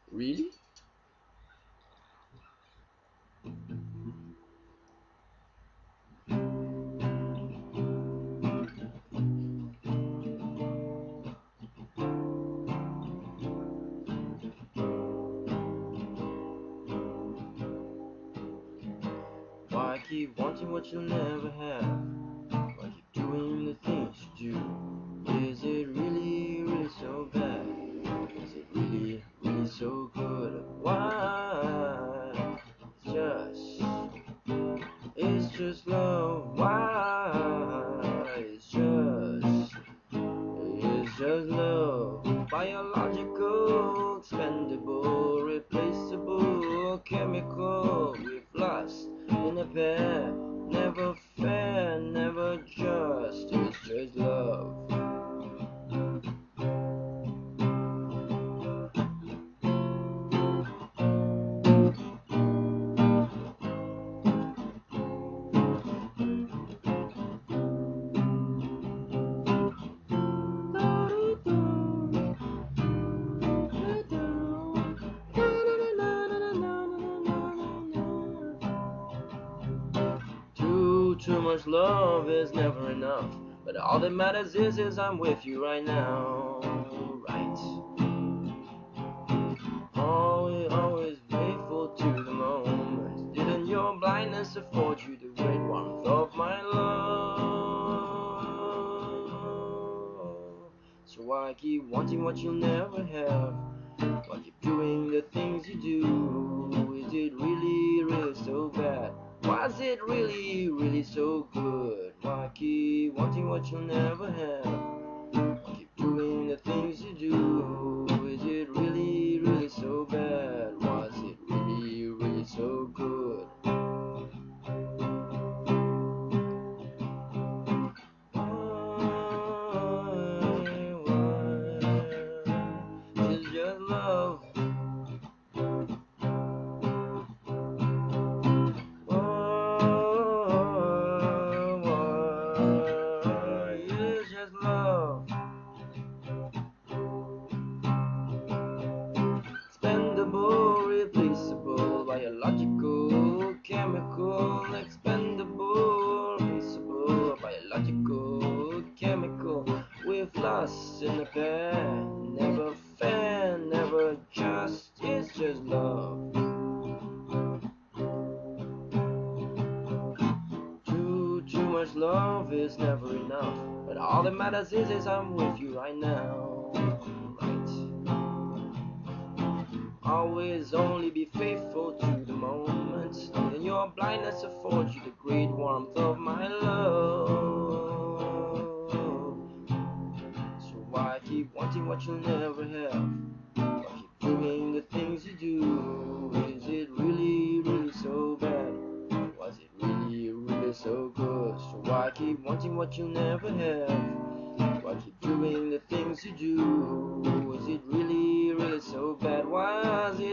Really? Why keep wanting what you'll never have? Why keep doing the things you do? Is it really, really so bad? Is it really, really so good? Why? It's just love. Why? It's just love. Biological, expendable, replaceable, chemical. We've lost in a pair. Never fair, never just. It's just love. Too much love is never enough. But all that matters is I'm with you right now. Right. Always faithful to the moment. Didn't your blindness afford you the great warmth of my love? So why keep wanting what you'll never have? Why keep doing the things you do? Is it really, really so bad? Was it really, really so good? Why keep wanting what you'll never have? Why keep doing the things you do? Is it really, really so bad? Was it really, really so good? Why? It's just love. Why? It's just love. Expendable, replaceable, biological, chemical, expendable, replaceable, biological, chemical. We've lost in the past, never fair, never just. It's just love. Too much love is never enough. But all that matters is I'm with you right now. Right. Always only be faithful to the moment. And your blindness affords you the great warmth of my love. So why keep wanting what you'll never have? Why keep doing the things you do? Is it really, really so bad? Was it really, really so good? So why keep wanting what you'll never have? Why keep doing the things you do? Is it really, really so bad? Was